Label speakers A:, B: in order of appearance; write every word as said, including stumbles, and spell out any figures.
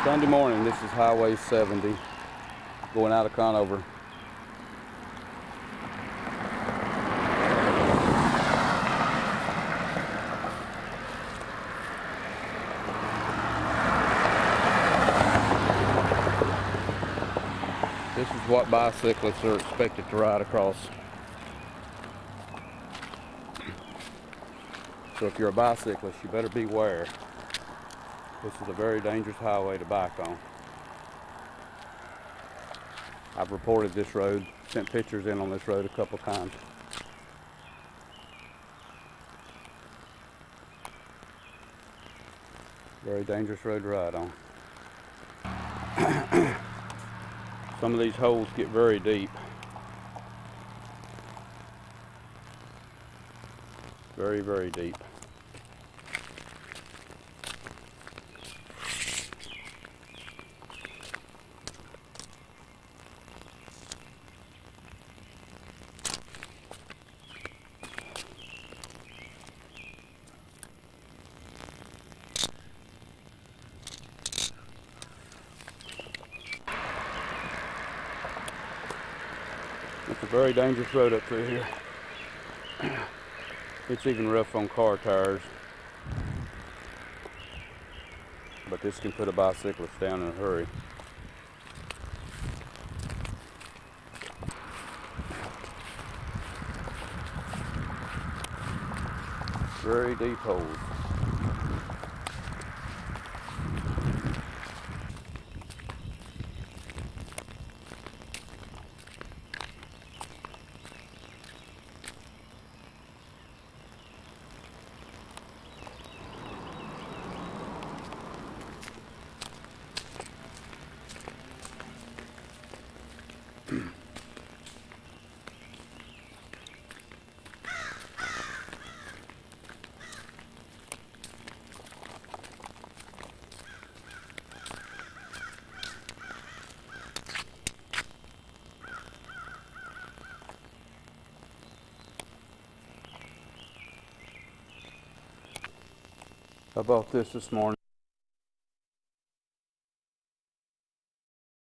A: Sunday morning, this is Highway seventy going out of Catawba. This is what bicyclists are expected to ride across. So if you're a bicyclist, you better beware. This is a very dangerous highway to bike on. I've reported this road, sent pictures in on this road a couple times. Very dangerous road to ride on. Some of these holes get very deep. Very, very deep. It's a very dangerous road up through here. It's even rough on car tires. But this can put a bicyclist down in a hurry. Very deep holes. I bought this this morning.